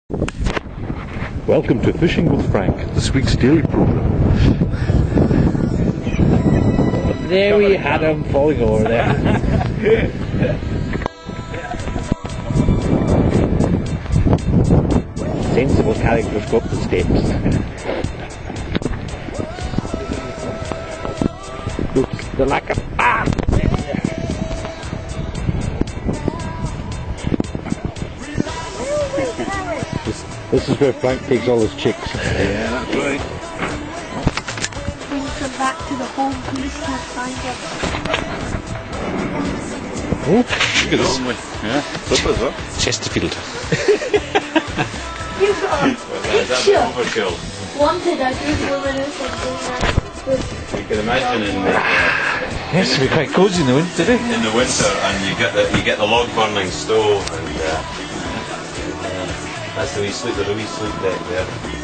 Welcome to Fishing with Frank, this week's daily program. There we had him falling over there. Sensible characters go up the steps. Looks the lack of This is where Frank takes all his chicks. Yeah, that's right. Brings them back to the home police can't find them. Oh, look at this. Yeah, slippers, huh? Chesterfield. You've got a picture. Overkill. Wanted a good woman or something like this. You can imagine in the Yes, it'll be quite cosy in the winter, eh? in the winter, and you get the log burning stove, and that's the wee sleep. There's a wee sleep deck there.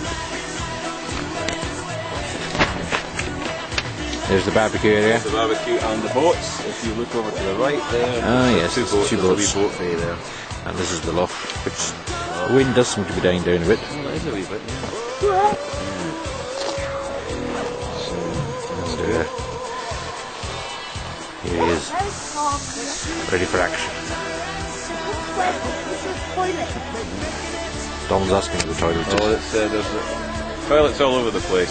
There's the barbecue area. The barbecue and the boats. If you look over to the right there, Ah, yes, two there's boats. two There's boats. a wee boat bay there. And this is the loft, which the wind does seem to be dying down a bit. Oh, that is a wee bit. Yeah. And here he is, ready for action. Don's asking for the toilet. Oh, there's toilets all over the place.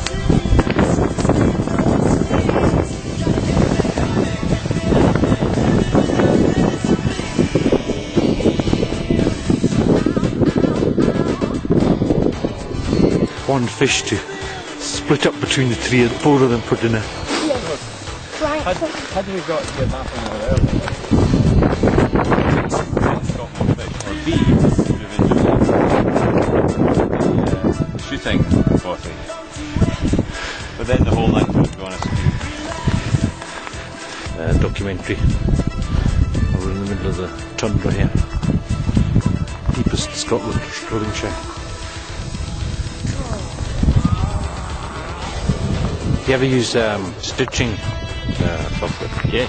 One fish to split up between the four of them for dinner. Had we got to get that one over earlier, got more fish, or B, would have enjoyed the shooting party. But then the whole night would have gone askew. Documentary. We're in the middle of the tundra here. Deepest Scotland, Stirlingshire. Do you ever use stitching software? Yes.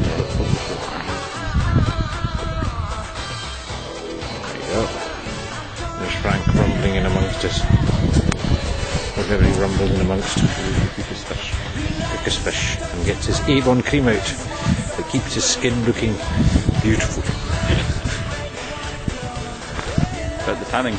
There you go. There's Frank rumbling in amongst us. Whatever he rumbles in amongst. Quickest fish. And gets his Avon cream out. That keeps his skin looking beautiful. But the tanning